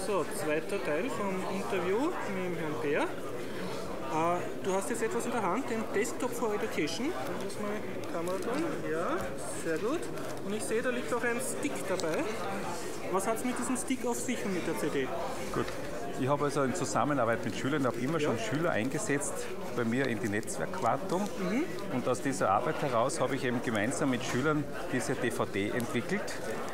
So, zweiter Teil vom Interview mit Herrn Bär. Du hast jetzt etwas in der Hand, den Desktop for Education. Da muss mal die Kamera dran. Ja, sehr gut. Und ich sehe, da liegt auch ein Stick dabei. Was hat es mit diesem Stick auf sich und mit der CD? Gut. Ich habe also in Zusammenarbeit mit Schülern, habe immer schon Schüler eingesetzt bei mir in die Netzwerkwartung. Und aus dieser Arbeit heraus habe ich eben gemeinsam mit Schülern diese DVD entwickelt.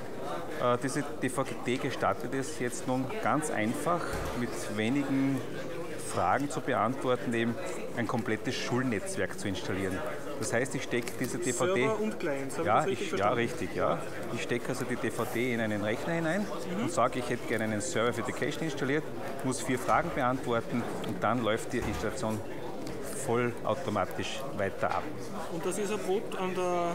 Diese DVD gestaltet es jetzt nun ganz einfach mit wenigen Fragen zu beantworten, eben ein komplettes Schulnetzwerk zu installieren. Das heißt, ich stecke diese DVD... Server und Clients, richtig. Ich stecke also die DVD in einen Rechner hinein und sage, ich hätte gerne einen Server für Education installiert, muss 4 Fragen beantworten und dann läuft die Installation vollautomatisch weiter ab. Und das ist ein Brot an der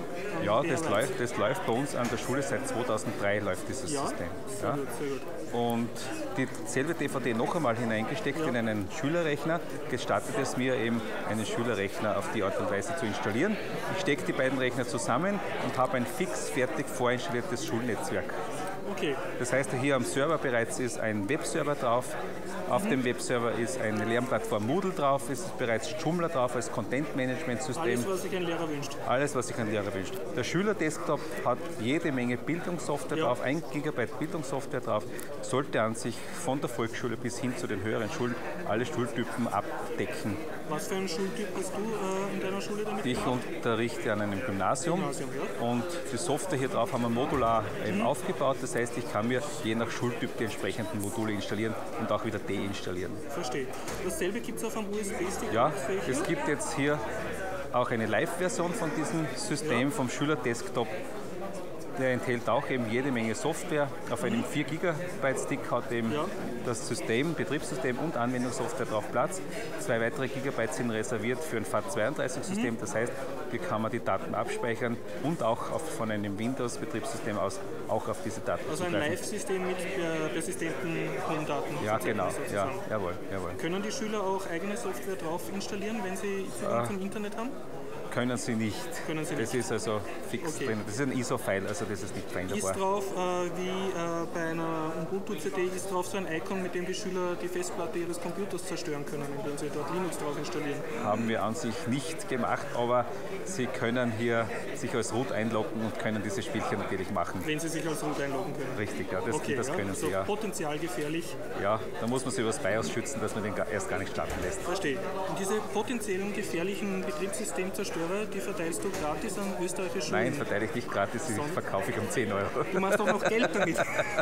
das läuft bei uns an der Schule seit 2003 läuft dieses System. Sehr gut. Und dieselbe DVD noch einmal hineingesteckt in einen Schülerrechner, gestattet es mir eben, einen Schülerrechner auf die Art und Weise zu installieren. Ich stecke die beiden Rechner zusammen und habe ein fix fertig vorinstalliertes Schulnetzwerk. Okay. Das heißt, hier am Server bereits ist ein Webserver drauf. Auf dem Webserver ist eine Lernplattform Moodle drauf, ist bereits Joomla drauf als Content-Management-System. Alles, was sich ein Lehrer wünscht. Alles, was sich ein Lehrer wünscht. Der Schüler-Desktop hat jede Menge Bildungssoftware drauf, 1 GB Bildungssoftware drauf, sollte an sich von der Volksschule bis hin zu den höheren Schulen alle Schultypen abdecken. Was für einen Schultyp hast du in deiner Schule damit Ich gemacht? unterrichte an einem Gymnasium und die Software hier drauf haben wir modular eben aufgebaut. Das heißt, ich kann mir je nach Schultyp die entsprechenden Module installieren und auch wieder deinstallieren. Verstehe. Dasselbe gibt es auf einem USB-Stick? Ja, es gibt jetzt hier auch eine Live-Version von diesem System vom Schüler-Desktop. Der enthält auch eben jede Menge Software. Auf einem 4 GB Stick hat eben das System, Betriebssystem und Anwendungssoftware drauf Platz. 2 weitere Gigabyte sind reserviert für ein FAT32-System. Das heißt, hier kann man die Daten abspeichern und auch von einem Windows-Betriebssystem aus auch auf diese Daten Also ein Live-System mit persistenten Home-Daten. Ja, genau. Ja, jawohl. Können die Schüler auch eigene Software drauf installieren, wenn sie Zugang zum Internet haben? Können sie nicht. Das ist also fix drin. Das ist ein ISO-File, also das ist nicht veränderbar. Ist drauf, wie bei einer Ubuntu-CD, ist drauf so ein Icon, mit dem die Schüler die Festplatte ihres Computers zerstören können, indem sie dort Linux drauf installieren? Haben wir an sich nicht gemacht, aber sie können hier sich als Root einloggen und können diese Spielchen natürlich machen. Wenn sie sich als Root einloggen können? Richtig, ja, das können sie, ja. Potenzial gefährlich? Ja, da muss man sich über das BIOS schützen, dass man den erst gar nicht starten lässt. Verstehe. Und diese potenziellen gefährlichen Betriebssystemzerstörer, die verteilst du gratis an österreichische Schulen? Nein, verteile ich nicht gratis, die verkaufe ich um 10 €. Du machst auch noch Geld damit.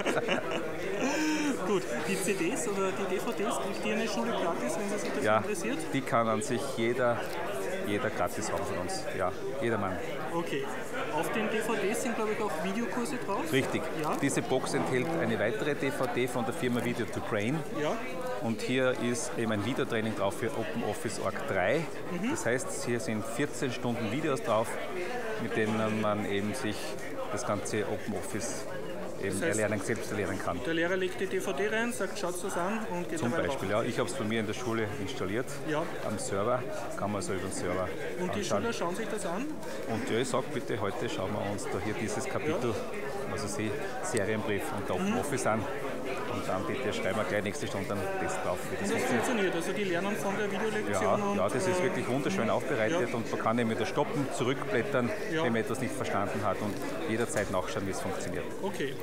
Gut, die CDs oder die DVDs, kriegt die eine Schule gratis, wenn sie sich dafür interessiert? Die kann an sich jeder gratis haben von uns. Ja, jedermann. Okay. Auf den DVDs sind, glaube ich, auch Videokurse drauf? Richtig. Ja? Diese Box enthält eine weitere DVD von der Firma Video to Brain. Ja. Und hier ist eben ein Videotraining drauf für OpenOffice Org 3. Das heißt, hier sind 14 Stunden Videos drauf, mit denen man eben sich das ganze OpenOffice selbst erlernen kann. Der Lehrer legt die DVD rein, sagt, schaut es an und geht Zum Beispiel, ja. Ich habe es bei mir in der Schule installiert, am Server, kann man so über den Server Und die Schüler schauen sich das an? Und ja, ich sage bitte, heute schauen wir uns da hier dieses Kapitel, also Serienbrief und OpenOffice an. Und dann bitte schreiben wir gleich nächste Stunde einen Test drauf. Wie das funktioniert, also die lernen von der Videolektion? Ja, das ist wirklich wunderschön aufbereitet und man kann eben wieder stoppen, zurückblättern, wenn man etwas nicht verstanden hat und jederzeit nachschauen, wie es funktioniert. Okay.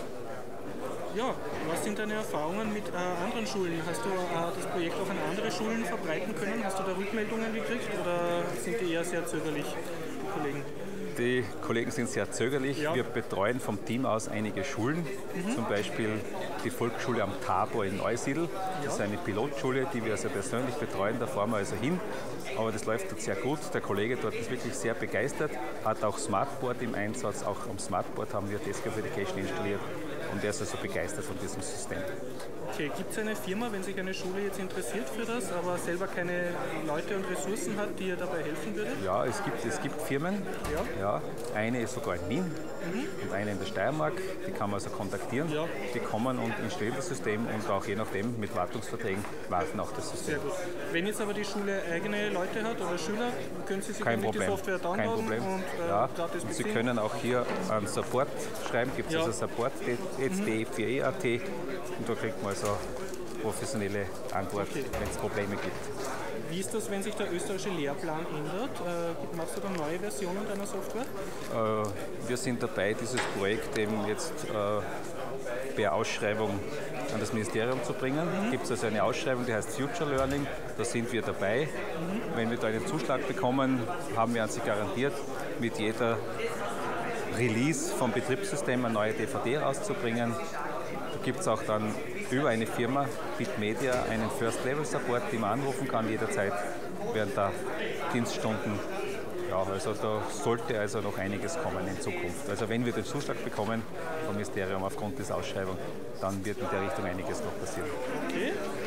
Ja, was sind deine Erfahrungen mit anderen Schulen? Hast du das Projekt auch an andere Schulen verbreiten können? Hast du da Rückmeldungen gekriegt oder sind die eher sehr zögerlich, die Kollegen? Die Kollegen sind sehr zögerlich. Wir betreuen vom Team aus einige Schulen, zum Beispiel die Volksschule am Tabor in Neusiedl. Das ist eine Pilotschule, die wir also persönlich betreuen, da fahren wir also hin. Aber das läuft dort sehr gut. Der Kollege dort ist wirklich sehr begeistert, hat auch Smartboard im Einsatz. Auch am Smartboard haben wir Desktop for Education installiert und er ist also begeistert von diesem System. Okay, gibt es eine Firma, wenn sich eine Schule jetzt interessiert für das, aber selber keine Leute und Ressourcen hat, die ihr dabei helfen würde? Ja, es gibt Firmen. Ja, eine ist sogar in Wien und eine in der Steiermark. Die kann man also kontaktieren. Die kommen und installieren das System und auch je nachdem mit Wartungsverträgen warten auch das System. Sehr gut. Wenn jetzt aber die Schule eigene Leute hat oder Schüler, können Sie sich die Software downloaden und gratis beziehen? Sie können auch hier an Support schreiben, gibt es also Support dfe.at und da kriegt man also professionelle Antwort, wenn es Probleme gibt. Wie ist das, wenn sich der österreichische Lehrplan ändert? Machst du dann neue Versionen deiner Software? Wir sind dabei, dieses Projekt eben jetzt per Ausschreibung an das Ministerium zu bringen. Da gibt es also eine Ausschreibung, die heißt Future Learning. Da sind wir dabei. Wenn wir da einen Zuschlag bekommen, haben wir an sich garantiert, mit jeder Release vom Betriebssystem eine neue DVD rauszubringen. Da gibt es auch dann über eine Firma, Bitmedia, einen First-Level-Support, den man anrufen kann jederzeit während der Dienststunden. Ja, also da sollte also noch einiges kommen in Zukunft. Also wenn wir den Zuschlag bekommen vom Ministerium aufgrund dieser Ausschreibung, dann wird in der Richtung einiges noch passieren. Okay.